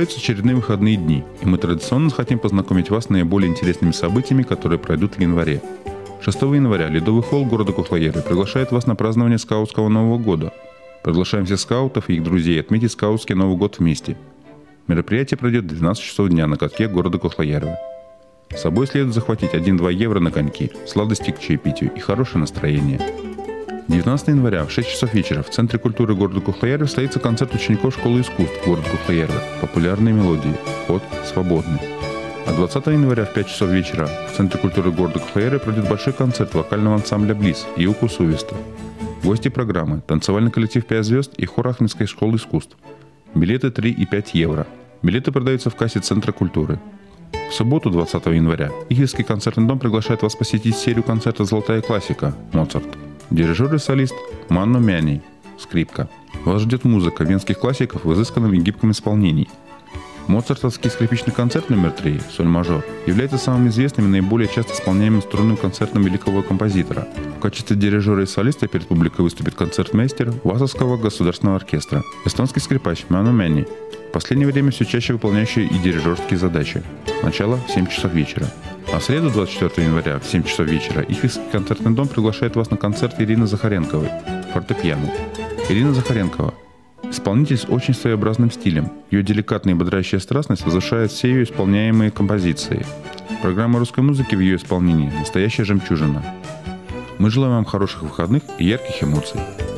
Близятся очередные выходные дни, и мы традиционно хотим познакомить вас с наиболее интересными событиями, которые пройдут в январе. 6 января Ледовый холл города Кохлояры приглашает вас на празднование скаутского Нового года. Приглашаем всех скаутов и их друзей отметить скаутский Новый год вместе. Мероприятие пройдет в 12 часов дня на катке города Кохлояры. С собой следует захватить 1-2 евро на коньки, сладости к чаепитию и хорошее настроение. 19 января в 6 часов вечера в Центре культуры города Кохлояры состоится концерт учеников школы искусств города Кохлояры «Популярные мелодии. Ход свободный». А 20 января в 5 часов вечера в Центре культуры города Кохлояры пройдет большой концерт вокального ансамбля «Близ» и «Уку Сувесту». Гости программы – танцевальный коллектив «5 звезд» и хор Ахмедской школы искусств. Билеты 3 и 5 евро. Билеты продаются в кассе Центра культуры. В субботу, 20 января, Игельский концертный дом приглашает вас посетить серию концерта «Золотая классика» Моцарт. Дирижер и солист Манно Мяни, скрипка. Вас ждет музыка венских классиков в изысканном и гибком исполнении. Моцартовский скрипичный концерт номер 3, соль мажор, является самым известным и наиболее часто исполняемым струнным концертом великого композитора. В качестве дирижера и солиста перед публикой выступит концертмейстер Вазовского государственного оркестра, эстонский скрипач Манно Мяни, в последнее время все чаще выполняющий и дирижерские задачи. Начало в 7 часов вечера. А в среду, 24 января, в 7 часов вечера, Игельский концертный дом приглашает вас на концерт Ирины Захаренковой, фортепиано. Ирина Захаренкова – исполнитель с очень своеобразным стилем. Ее деликатная и бодрящая страстность возвышает все ее исполняемые композиции. Программа русской музыки в ее исполнении – настоящая жемчужина. Мы желаем вам хороших выходных и ярких эмоций.